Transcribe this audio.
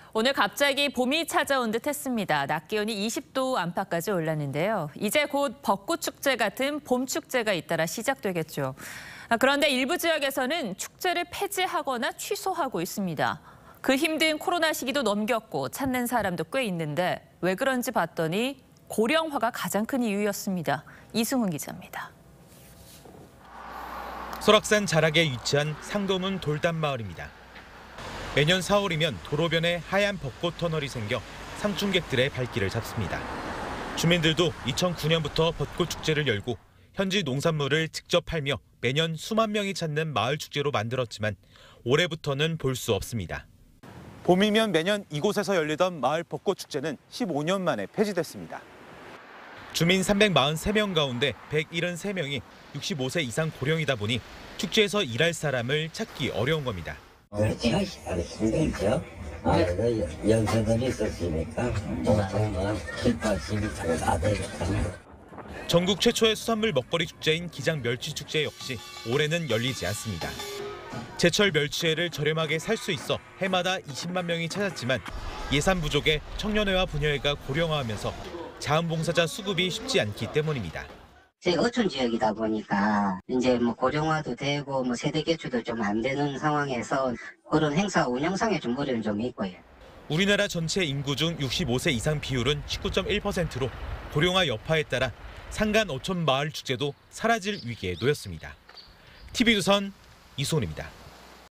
오늘 갑자기 봄이 찾아온 듯 했습니다. 낮 기온이 20도 안팎까지 올랐는데요. 이제 곧 벚꽃 축제 같은 봄 축제가 잇따라 시작되겠죠. 그런데 일부 지역에서는 축제를 폐지하거나 취소하고 있습니다. 그 힘든 코로나 시기도 넘겼고 찾는 사람도 꽤 있는데 왜 그런지 봤더니 고령화가 가장 큰 이유였습니다. 이승훈 기자입니다. 설악산 자락에 위치한 상도문 돌담마을입니다. 매년 4월이면 도로변에 하얀 벚꽃 터널이 생겨 상춘객들의 발길을 잡습니다. 주민들도 2009년부터 벚꽃 축제를 열고 현지 농산물을 직접 팔며 매년 수만 명이 찾는 마을 축제로 만들었지만 올해부터는 볼 수 없습니다. 봄이면 매년 이곳에서 열리던 마을 벚꽃 축제는 15년 만에 폐지됐습니다. 주민 343명 가운데 173명이 65세 이상 고령이다 보니 축제에서 일할 사람을 찾기 어려운 겁니다. 제가 힘들죠. 연세들이 있었으니까 보통 7, 80이 다 되겠다. 전국 최초의 수산물 먹거리 축제인 기장 멸치 축제 역시 올해는 열리지 않습니다. 제철 멸치회를 저렴하게 살 수 있어 해마다 20만 명이 찾았지만 예산 부족에 청년회와 부녀회가 고령화하면서 자원봉사자 수급이 쉽지 않기 때문입니다. 저희가 어촌 지역이다 보니까 이제 고령화도 되고 세대 교체도 좀 안 되는 상황에서 그런 행사 운영상에 좀 어려움이 좀 있고요. 우리나라 전체 인구 중 65세 이상 비율은 19.1%로 고령화 여파에 따라 산간 어촌 마을 축제도 사라질 위기에 놓였습니다. TV조선 이승훈입니다.